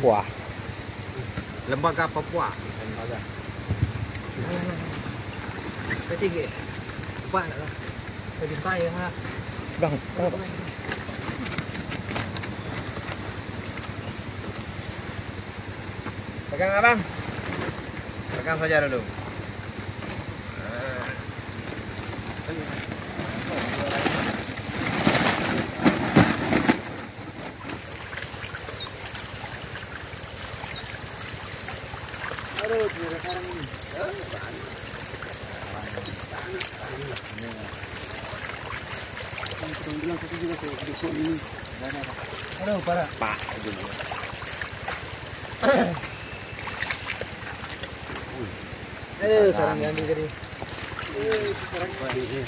Papua. Lembaga Papua. Lembaga. Tinggi. Pak, Pedintai ya, Mas. Bang, pegang abang. Pegang saja dulu. Aduh, sekarang ini. Aduh, parah. Pak. Aduh, sarang diambil tadi. Sarang ini.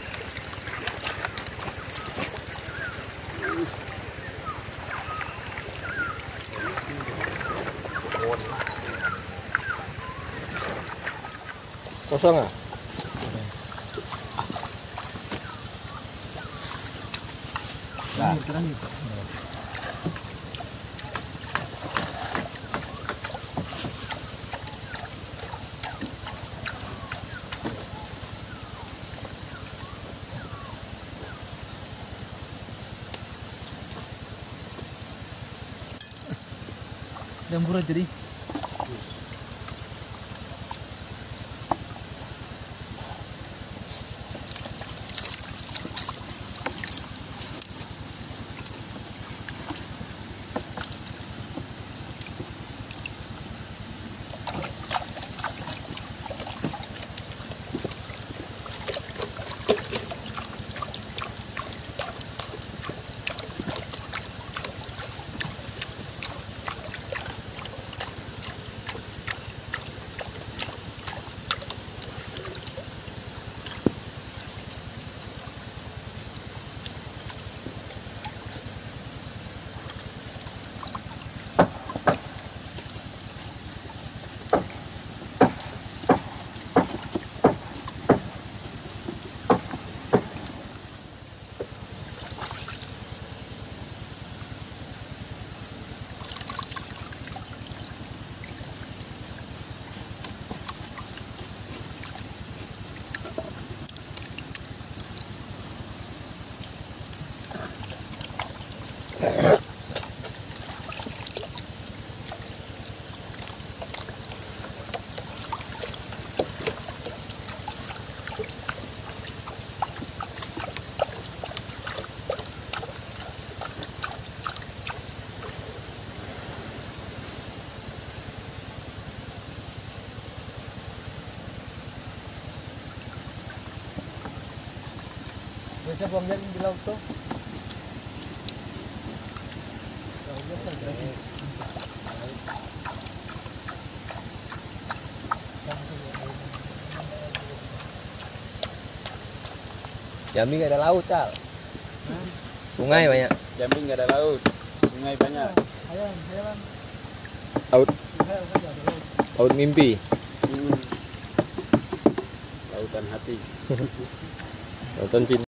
Kosong ah? Nah, terang. Dan murah jadi. Biasa buang jalan di laut tuh. Jambi nggak ada laut, Cal. Sungai banyak. Jambi nggak ada laut, sungai banyak. Laut. Laut mimpi. Lautan hati. Lautan cinta.